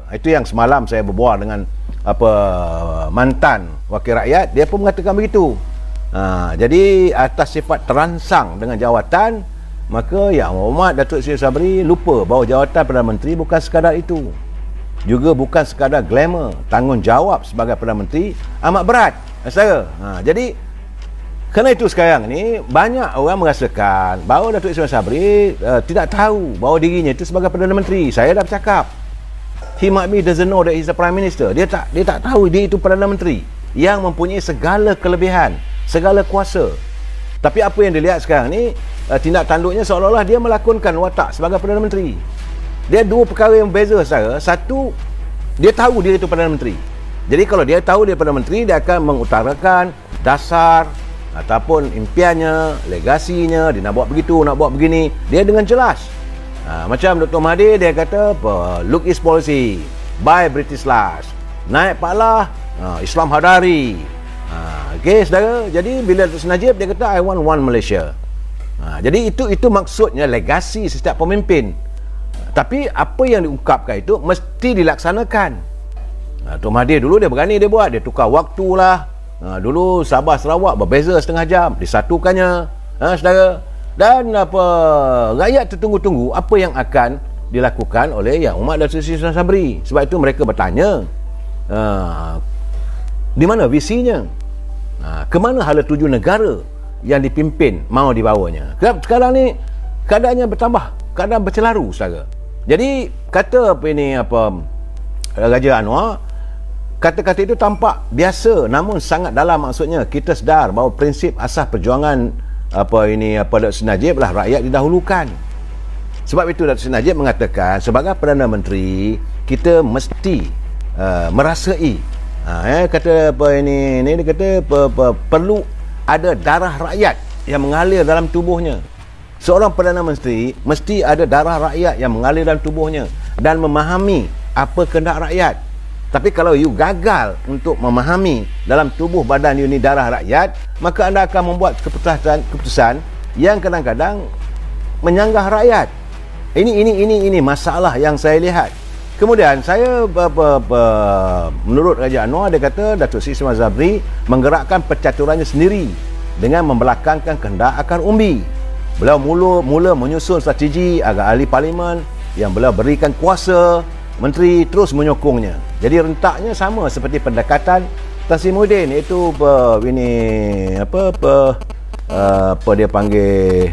Itu yang semalam saya berbual dengan mantan wakil rakyat, dia pun mengatakan begitu. Jadi atas sifat terangsang dengan jawatan, maka Yang Berhormat Datuk Seri Sabri lupa bahawa jawatan Perdana Menteri bukan sekadar itu, juga bukan sekadar glamour. Tanggungjawab sebagai Perdana Menteri amat berat, saudara. Jadi kerana itu sekarang ni banyak orang merasakan bahawa Datuk Seri Sabri tidak tahu bahawa dirinya itu sebagai Perdana Menteri. Saya dah bercakap, he might be doesn't know that he's the Prime Minister. Dia tak tahu dia itu Perdana Menteri yang mempunyai segala kelebihan, segala kuasa. Tapi apa yang dilihat sekarang ni, tindak tanduknya seolah-olah dia melakonkan watak sebagai Perdana Menteri. Dia dua perkara yang berbeza, saudara. Satu, dia tahu dia itu Perdana Menteri. Jadi kalau dia tahu dia Perdana Menteri, dia akan mengutarakan dasar ataupun impiannya, legasinya, dia nak buat begitu, nak buat begini, dia dengan jelas. Macam Dr. Mahathir, dia kata look East policy, buy British last, naik Pak Islam Hadari. Okey, saudara. Jadi bila Dr. Najib, dia kata I want one Malaysia. Jadi itu maksudnya legasi setiap pemimpin. Tapi apa yang diungkapkan itu mesti dilaksanakan. Dr. Mahathir dulu dia berani dia buat, dia tukar waktu lah. Dulu Sabah Sarawak berbeza setengah jam, disatukannya, saudara. Dan rakyat tertunggu-tunggu apa yang akan dilakukan oleh Yang Berhormat Datuk Seri Sabri. Sebab itu mereka bertanya, di mana visinya? Ke mana hala tuju negara yang dipimpin mahu dibawanya? Sekarang ni keadaannya bertambah, keadaan bercelaru, saudara. Jadi kata Raja Anwar, kata-kata itu tampak biasa namun sangat dalam. Maksudnya kita sedar bahawa prinsip asas perjuangan Dr. Seri Najib lah rakyat didahulukan. Sebab itu Dr. Seri Najib mengatakan sebagai Perdana Menteri kita mesti merasai dia kata perlu ada darah rakyat yang mengalir dalam tubuhnya. Seorang Perdana Menteri mesti ada darah rakyat yang mengalir dalam tubuhnya dan memahami apa kehendak rakyat. Tapi kalau you gagal untuk memahami dalam tubuh badan you ni darah rakyat, maka anda akan membuat keputusan yang kadang-kadang menyanggah rakyat. Ini masalah yang saya lihat. Kemudian saya menurut Raja Anwar, dia kata Datuk Seri Sabri menggerakkan percaturannya sendiri dengan membelakangkan kehendak akar umbi. Beliau mula menyusun strategi agar ahli parlimen yang beliau berikan kuasa, menteri terus menyokongnya. Jadi rentaknya sama seperti pendekatan Tan Sri Muhyiddin, iaitu apa dia panggil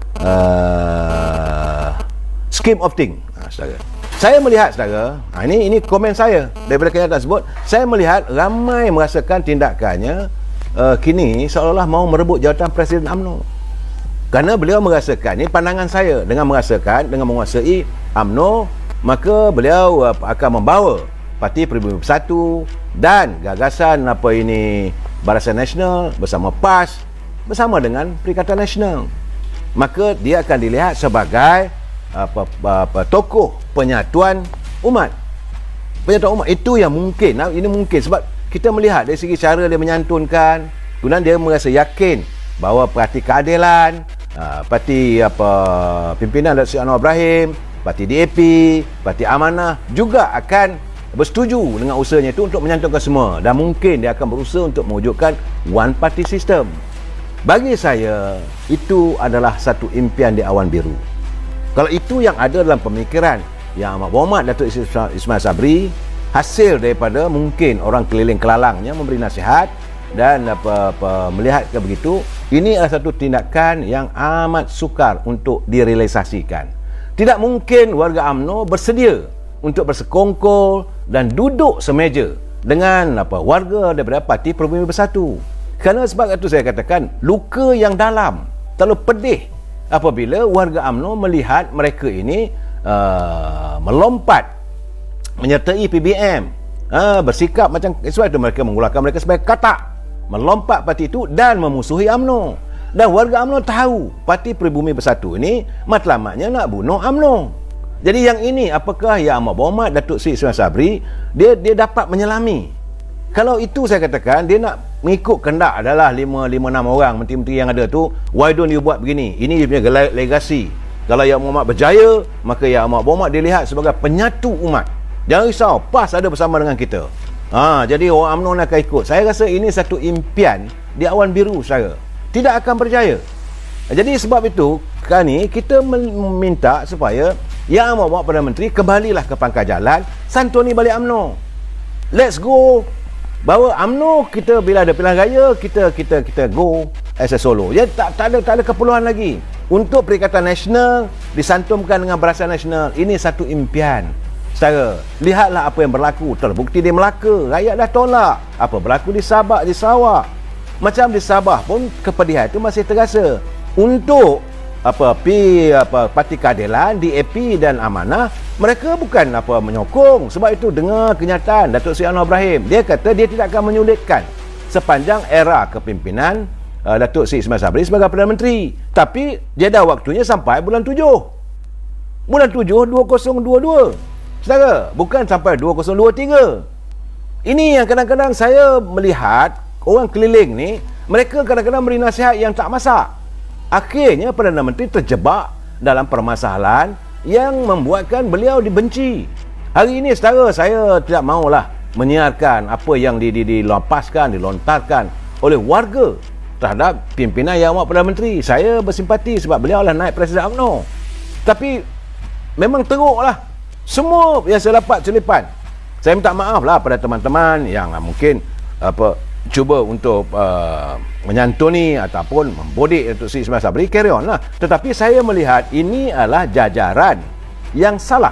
scheme of thing. Saudara, saya melihat, saudara, ini komen saya daripada kenyataan tersebut, saya melihat ramai merasakan tindakannya kini seolah-olah mahu merebut jawatan Presiden UMNO. Kerana beliau merasakan, ini pandangan saya, dengan menguasai UMNO, maka beliau akan membawa Parti Peribumi Bersatu dan gagasan Barisan Nasional bersama PAS bersama dengan Perikatan Nasional. Maka dia akan dilihat sebagai tokoh penyatuan umat. Penyatuan umat itu yang mungkin. Ini mungkin sebab kita melihat dari segi cara dia menyantunkan, kemudian dia merasa yakin bahawa Parti Keadilan, Parti pimpinan Datuk Seri Anwar Ibrahim, Parti DAP, Parti Amanah juga akan bersetuju dengan usahanya itu untuk menyantumkan semua, dan mungkin dia akan berusaha untuk mewujudkan one party system. Bagi saya itu adalah satu impian di awan biru. Kalau itu yang ada dalam pemikiran Yang Berhormat Datuk Ismail Sabri, hasil daripada mungkin orang keliling kelalangnya memberi nasihat dan melihat ke begitu, ini adalah satu tindakan yang amat sukar untuk direalisasikan. Tidak mungkin warga UMNO bersedia untuk bersekongkol dan duduk semeja dengan warga daripada Parti Peribumi Bersatu. Kerana sebab itu saya katakan luka yang dalam, terlalu pedih apabila warga UMNO melihat mereka ini melompat menyertai PBM, bersikap macam sebab itu mereka menggunakan mereka sebagai katak, melompat parti itu dan memusuhi UMNO. Dan warga UMNO tahu Parti Peribumi Bersatu ini matlamatnya nak bunuh UMNO. Jadi yang ini, apakah Yang Amat Berhormat Datuk Seri Ismail Sabri dia dapat menyelami? Kalau itu saya katakan dia nak mengikut kehendak adalah 5-6 orang menteri-menteri yang ada tu, why don't you buat begini? Ini dia punya legasi. Kalau Yang Berhormat berjaya, maka Yang Amat Berhormat dilihat sebagai penyatu umat. Jangan risau, PAS ada bersama dengan kita. Jadi orang UMNO akan ikut. Saya rasa ini satu impian di awan biru, saudara. Tidak akan berjaya. Jadi sebab itu, kali kita meminta supaya Yang Amat Berhormat Perdana Menteri kembalilah ke pangkal jalan, santuni balik UMNO. Let's go. Bahawa UMNO kita bila ada pilihan raya, kita go as a solo. Ya, tak ada keperluan lagi. Untuk Perikatan Nasional disantumkan dengan Barisan Nasional, ini satu impian. Saudara, lihatlah apa yang berlaku. Terbukti di Melaka, rakyat dah tolak. Apa berlaku di Sabah, di Sarawak. Macam di Sabah pun kepedihan itu masih terasa. Untuk Parti Keadilan, DAP dan Amanah, mereka bukan menyokong. Sebab itu dengar kenyataan Datuk Seri Anwar Ibrahim. Dia kata dia tidak akan menyulitkan sepanjang era kepimpinan Datuk Seri Ismail Sabri sebagai Perdana Menteri. Tapi dia dah waktunya sampai bulan 7. Bulan 7 2022. Saudara, bukan sampai 2023. Ini yang kadang-kadang saya melihat orang keliling ni, mereka kadang-kadang beri nasihat yang tak masak. Akhirnya Perdana Menteri terjebak dalam permasalahan yang membuatkan beliau dibenci. Hari ini saudara, saya tidak maulah menyiarkan apa yang dilontarkan oleh warga terhadap pimpinan Yang Amat Perdana Menteri. Saya bersimpati sebab beliau adalah naib Presiden UMNO. Tapi memang teruklah semua yang saya dapat selipan. Saya minta maaf lah pada teman-teman yang mungkin cuba untuk menyantuni ataupun membodik Datuk Seri Ismail Sabri, carry on lah. Tetapi saya melihat ini adalah jajaran yang salah.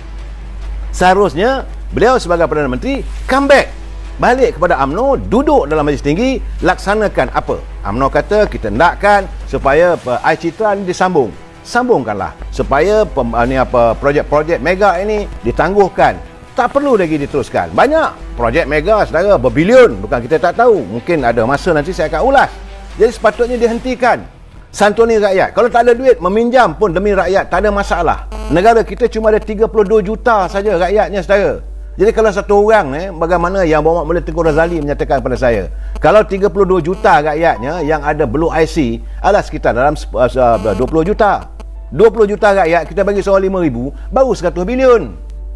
Seharusnya beliau sebagai Perdana Menteri come back, balik kepada UMNO, duduk dalam majlis tinggi, laksanakan apa UMNO kata. Kita hendakkan supaya air citra ini disambung. Sambungkanlah supaya projek-projek mega ini ditangguhkan. Tak perlu lagi diteruskan. Banyak projek mega, saudara, berbilion. Bukan kita tak tahu. Mungkin ada masa nanti saya akan ulas. Jadi sepatutnya dihentikan. Santuni rakyat. Kalau tak ada duit, meminjam pun demi rakyat, tak ada masalah. Negara kita cuma ada 32 juta saja rakyatnya, saudara. Jadi kalau satu orang bagaimana Yang Berhormat Mulia Tengku Razali menyatakan kepada saya, kalau 32 juta rakyatnya yang ada blue IC adalah sekitar dalam 20 juta. 20 juta rakyat, kita bagi seorang 5,000, baru 100 bilion.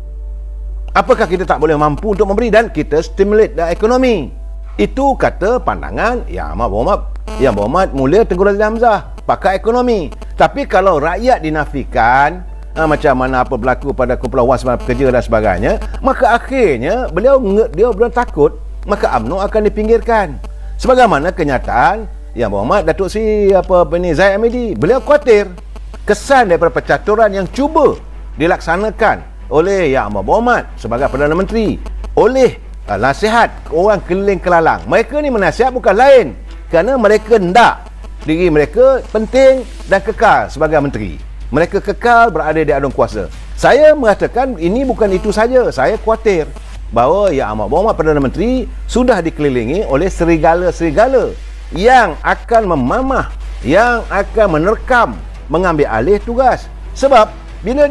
Apakah kita tak boleh mampu untuk memberi dan kita stimulate ekonomi? Itu kata pandangan Yang Berhormat Mulia Tengku Razali Hamzah, pakar ekonomi. Tapi kalau rakyat dinafikan, macam mana apa berlaku pada kumpulan Wan Semalam Pekerja dan sebagainya, maka akhirnya beliau takut, maka UMNO akan dipinggirkan. Sebagaimana kenyataan Yang Berhormat Datuk Seri Zahid Hamidi, beliau khawatir kesan daripada percaturan yang cuba dilaksanakan oleh Yang Amat Berhormat sebagai Perdana Menteri oleh nasihat orang keliling kelalang. Mereka ni menasihat bukan lain kerana mereka hendak diri mereka penting dan kekal sebagai menteri. Mereka kekal berada di adung kuasa. Saya mengatakan ini bukan itu saja. Saya khawatir bahawa Yang Amat Berhormat Perdana Menteri sudah dikelilingi oleh serigala-serigala yang akan memamah, yang akan menerkam, mengambil alih tugas. Sebab bila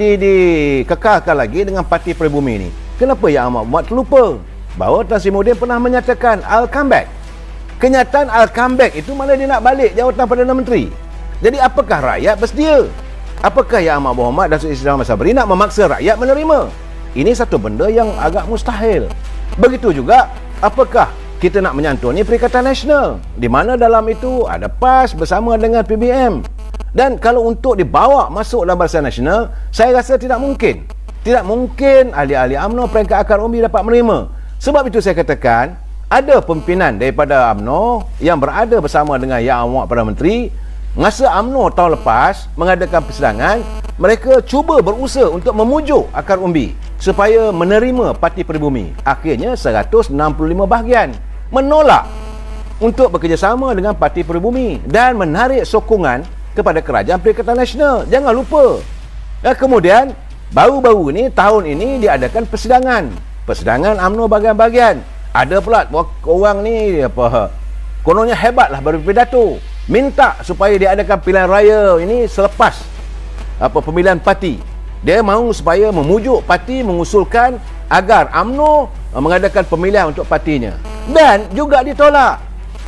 dikekalkan lagi dengan Parti Peribumi ini, kenapa Yang Amat Berhormat terlupa bahawa Tan Sri Muhyiddin pernah menyatakan I'll come back. Kenyataan I'll come back itu mana dia nak balik jawatan Perdana Menteri. Jadi apakah rakyat bersedia? Apakah Yang Amat Berhormat Datuk Seri Ismail Sabri nak memaksa rakyat menerima? Ini satu benda yang agak mustahil. Begitu juga apakah kita nak menyantuni Perikatan Nasional, di mana dalam itu ada PAS bersama dengan PBM. Dan kalau untuk dibawa masuk dalam Barisan Nasional, saya rasa tidak mungkin. Tidak mungkin ahli-ahli UMNO peringkat akar umbi dapat menerima. Sebab itu saya katakan, ada pimpinan daripada UMNO yang berada bersama dengan Yang Amat Perdana Menteri. Masa UMNO tahun lepas mengadakan persidangan, mereka cuba berusaha untuk memujuk akar umbi supaya menerima Parti Peribumi. Akhirnya 165 bahagian menolak untuk bekerjasama dengan Parti Peribumi dan menarik sokongan kepada Kerajaan Perikatan Nasional. Jangan lupa. Dan kemudian baru-baru ini, tahun ini diadakan persidangan UMNO bahagian-bahagian. Ada pula orang ni kononnya hebatlah berpidato, minta supaya diadakan pilihan raya ini selepas pemilihan parti. Dia mahu supaya memujuk parti mengusulkan agar UMNO mengadakan pemilihan untuk partinya, dan juga ditolak.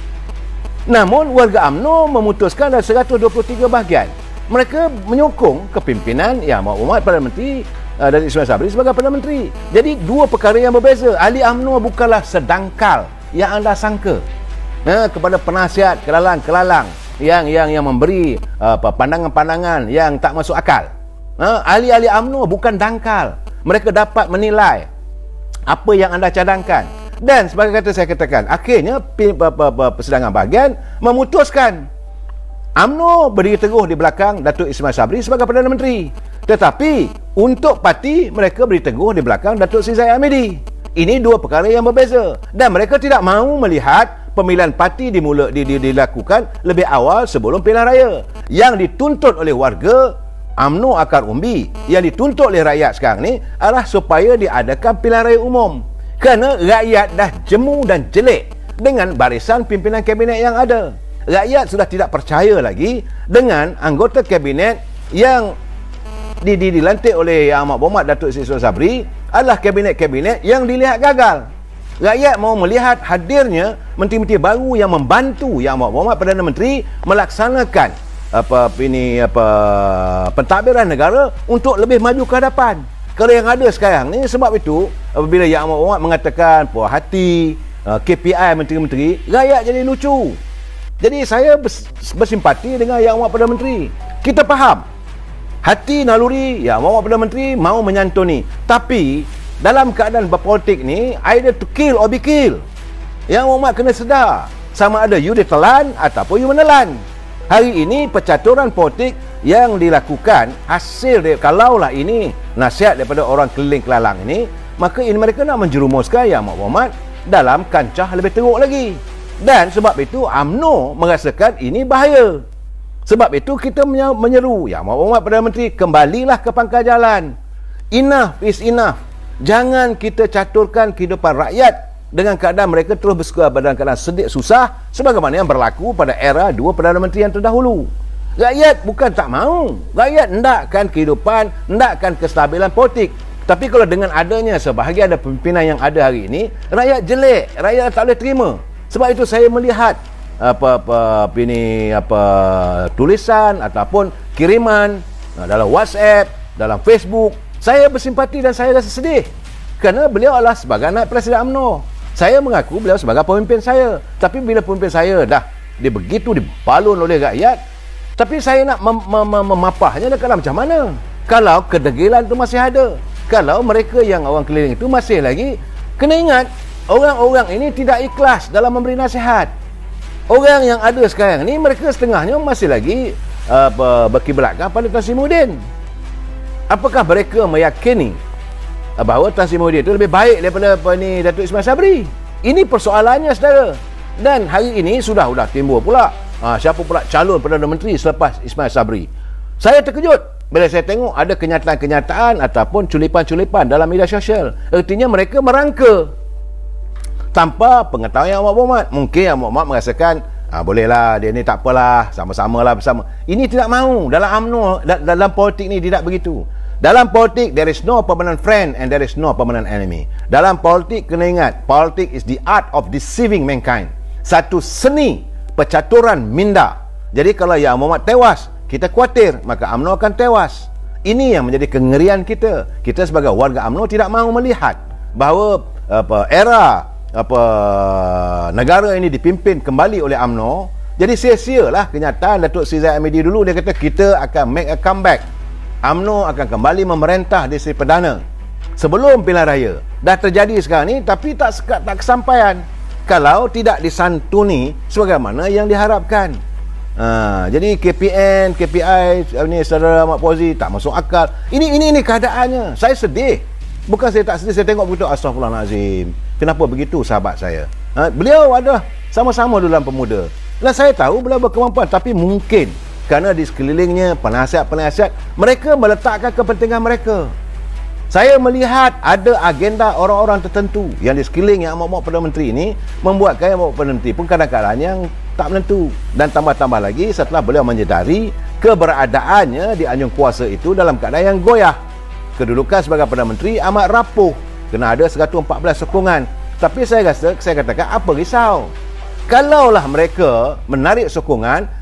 Namun warga UMNO memutuskan ada 123 bahagian. Mereka menyokong kepimpinan Yang Amat Berhormat Perdana Menteri Datuk Ismail Sabri sebagai Perdana Menteri. Jadi dua perkara yang berbeza. Ahli UMNO bukanlah sedangkal yang anda sangka kepada penasihat kelalang-kelalang yang memberi pandangan-pandangan yang tak masuk akal. Ahli-ahli UMNO bukan dangkal. Mereka dapat menilai apa yang anda cadangkan. Dan sebagai kata saya katakan, akhirnya persidangan bahagian memutuskan UMNO berdiri teguh di belakang Datuk Ismail Sabri sebagai Perdana Menteri. Tetapi untuk parti, mereka berdiri teguh di belakang Datuk Seri Zahid Hamidi. Ini dua perkara yang berbeza. Dan mereka tidak mahu melihat pemilihan parti dilakukan lebih awal sebelum pilihan raya. Yang dituntut oleh warga UMNO akar umbi, yang dituntut oleh rakyat sekarang ni adalah supaya diadakan pilihan raya umum. Kerana rakyat dah jemu dan jelek dengan barisan pimpinan kabinet yang ada. Rakyat sudah tidak percaya lagi dengan anggota kabinet yang dilantik oleh Yang Amat Berhormat Datuk Seri Ismail Sabri adalah kabinet-kabinet yang dilihat gagal. Rakyat mahu melihat hadirnya menteri-menteri baru yang membantu Yang Amat Berhormat Perdana Menteri melaksanakan pentadbiran negara untuk lebih maju ke hadapan. Kalau yang ada sekarang ni, sebab itu apabila Yang Amat Berhormat mengatakan puas hati KPI menteri-menteri, rakyat jadi lucu. Jadi saya bersimpati dengan Yang Amat Perdana Menteri. Kita faham hati naluri Yang Amat Perdana Menteri mahu menyantuni, tapi dalam keadaan berpolitik ni, either to kill or be killed. Yang Amat kena sedar, sama ada you ditelan ataupun you menelan. Hari ini percaturan politik yang dilakukan hasil dia, kalaulah ini nasihat daripada orang keliling kelalang ini, maka ini mereka nak menjerumuskan Yang Amat Berhormat dalam kancah lebih teruk lagi. Dan sebab itu UMNO merasakan ini bahaya. Sebab itu kita menyeru Yang Amat Berhormat Perdana Menteri, kembalilah ke pangkal jalan. Enough is enough. Jangan kita caturkan kehidupan rakyat dengan keadaan mereka terus bersuka dalam keadaan sedih susah sebagaimana yang berlaku pada era dua Perdana Menteri yang terdahulu. Rakyat bukan tak mahu. Rakyat hendakkan kehidupan, hendakkan kestabilan politik. Tapi kalau dengan adanya sebahagian ada pimpinan yang ada hari ini, rakyat jelek, rakyat tak boleh terima. Sebab itu saya melihat tulisan ataupun kiriman dalam WhatsApp, dalam Facebook, saya bersimpati dan saya rasa sedih. Kerana beliau adalah sebagai anak Presiden UMNO. Saya mengaku beliau sebagai pemimpin saya. Tapi bila pemimpin saya dah begitu dibalun oleh rakyat, tapi saya nak memapahnya dekat macam mana? Kalau kedegilan itu masih ada, kalau mereka yang orang keliling itu masih lagi, kena ingat, orang-orang ini tidak ikhlas dalam memberi nasihat. Orang yang ada sekarang ni, mereka setengahnya masih lagi berkiblatkan pada Tan Sri Muhyiddin. Apakah mereka meyakini bahawa Tan Sri Muhyiddin itu lebih baik daripada Datuk Ismail Sabri? Ini persoalannya, saudara. Dan hari ini sudah timbul pula siapa pula calon Perdana Menteri selepas Ismail Sabri. Saya terkejut bila saya tengok ada kenyataan-kenyataan ataupun culipan-culipan dalam media sosial. Artinya mereka merangka tanpa pengetahuan Yang Amat Berhormat. Mungkin Yang Amat Berhormat merasakan bolehlah, dia ni tak apalah, sama-samalah bersama. Ini tidak mahu. Dalam UMNO, dalam politik ni tidak begitu. Dalam politik, there is no permanent friend and there is no permanent enemy. Dalam politik, kena ingat, politik is the art of deceiving mankind. Satu seni percaturan minda. Jadi kalau Yang Amat Berhormat tewas, kita khawatir, maka UMNO akan tewas. Ini yang menjadi kengerian kita. Kita sebagai warga UMNO tidak mahu melihat bahawa era negara ini dipimpin kembali oleh UMNO. Jadi sia-sialah kenyataan Datuk Seri Zahid Hamidi dulu. Dia kata kita akan make a comeback. UMNO akan kembali memerintah di Seri Perdana sebelum pilihan raya. Dah terjadi sekarang ni, tapi tak kesampaian kalau tidak disantuni sebagaimana yang diharapkan. Jadi KPN, KPI ni saudara Ahmad Fauzi tak masuk akal. Ini keadaannya. Saya sedih. Bukan saya tak sedih, saya tengok begitu, astagfirullahalazim. Kenapa begitu sahabat saya? Beliau ada sama-sama dalam pemuda. Dan saya tahu beliau berkemampuan, tapi mungkin kerana di sekelilingnya penasihat-penasihat, mereka meletakkan kepentingan mereka. Saya melihat ada agenda orang-orang tertentu yang di sekeliling Yang Amat Berhormat Perdana Menteri ini membuatkan Yang Amat Berhormat Perdana Menteri pun kadang-kadang yang tak menentu. Dan tambah-tambah lagi setelah beliau menyedari keberadaannya di anjung kuasa itu dalam keadaan yang goyah. Kedudukan sebagai Perdana Menteri amat rapuh, kena ada 114 sokongan. Tapi saya katakan, apa risau? Kalaulah mereka menarik sokongan,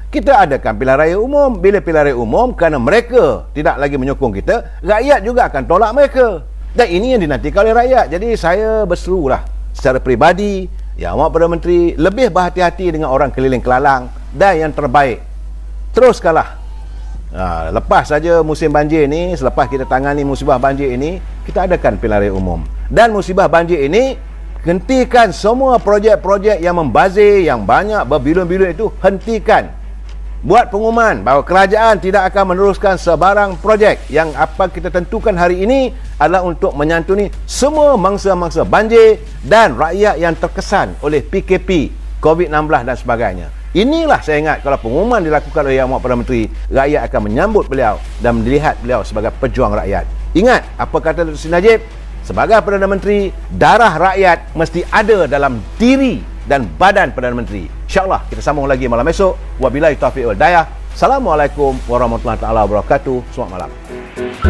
Kita adakan pilihan raya umum. Bila pilihan raya umum, kerana mereka tidak lagi menyokong kita, rakyat juga akan tolak mereka. Dan ini yang dinantikan oleh rakyat. Jadi saya berserulah secara peribadi, Yang Amat Perdana Menteri lebih berhati-hati dengan orang keliling Kelalang, dan yang terbaik, teruskanlah. Lepas saja musim banjir ini, selepas kita tangani musibah banjir ini, kita adakan pilihan raya umum. Dan musibah banjir ini, hentikan semua projek-projek yang membazir, yang banyak berbilion-bilion itu, hentikan. Buat pengumuman bahawa kerajaan tidak akan meneruskan sebarang projek. Yang apa kita tentukan hari ini adalah untuk menyantuni semua mangsa-mangsa banjir dan rakyat yang terkesan oleh PKP, COVID-19 dan sebagainya. Inilah saya ingat, kalau pengumuman dilakukan oleh Yang Amat Perdana Menteri, rakyat akan menyambut beliau dan melihat beliau sebagai pejuang rakyat. Ingat apa kata Datuk Seri Najib? Sebagai Perdana Menteri, darah rakyat mesti ada dalam diri dan badan Perdana Menteri. InsyaAllah kita sambung lagi malam esok. Wabillahi taufiq wal hidayah. Assalamualaikum warahmatullahi wabarakatuh. Selamat malam.